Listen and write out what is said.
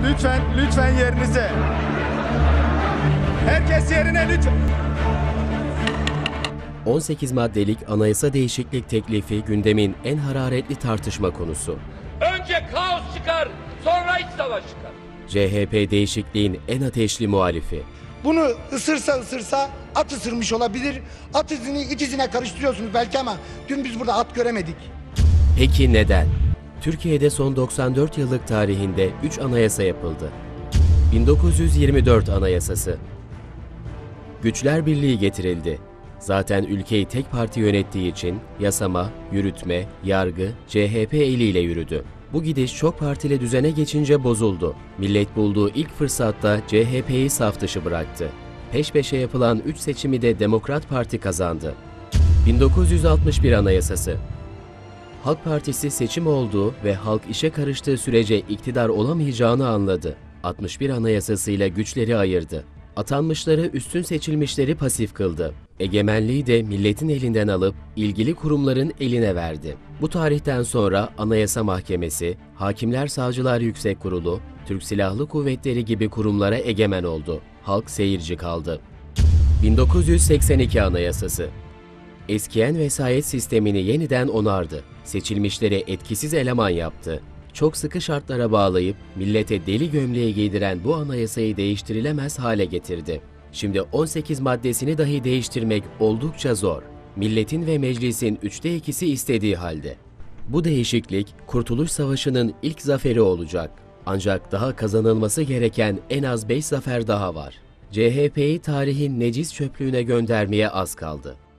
Lütfen yerinize. Herkes yerine lütfen. 18 maddelik anayasa değişiklik teklifi gündemin en hararetli tartışma konusu. Önce kaos çıkar, sonra iç savaş çıkar. CHP değişikliğin en ateşli muhalifi. Bunu ısırsa at ısırmış olabilir. At izini iç izine karıştırıyorsunuz belki ama dün biz burada at göremedik. Peki neden? Türkiye'de son 94 yıllık tarihinde 3 anayasa yapıldı. 1924 Anayasası. Güçler Birliği getirildi. Zaten ülkeyi tek parti yönettiği için yasama, yürütme, yargı CHP eliyle yürüdü. Bu gidiş çok partili düzene geçince bozuldu. Millet bulduğu ilk fırsatta CHP'yi saf dışı bıraktı. Peş peşe yapılan 3 seçimi de Demokrat Parti kazandı. 1961 Anayasası. Halk Partisi seçim olduğu ve halk işe karıştığı sürece iktidar olamayacağını anladı. 61 Anayasasıyla güçleri ayırdı. Atanmışları üstün seçilmişleri pasif kıldı. Egemenliği de milletin elinden alıp ilgili kurumların eline verdi. Bu tarihten sonra Anayasa Mahkemesi, Hakimler Savcılar Yüksek Kurulu, Türk Silahlı Kuvvetleri gibi kurumlara egemen oldu. Halk seyirci kaldı. 1982 Anayasası. Eskiyen vesayet sistemini yeniden onardı. Seçilmişleri etkisiz eleman yaptı. Çok sıkı şartlara bağlayıp millete deli gömleği giydiren bu anayasayı değiştirilemez hale getirdi. Şimdi 18 maddesini dahi değiştirmek oldukça zor. Milletin ve meclisin 2/3'ü istediği halde. Bu değişiklik Kurtuluş Savaşı'nın ilk zaferi olacak. Ancak daha kazanılması gereken en az 5 zafer daha var. CHP'yi tarihin necis çöplüğüne göndermeye az kaldı.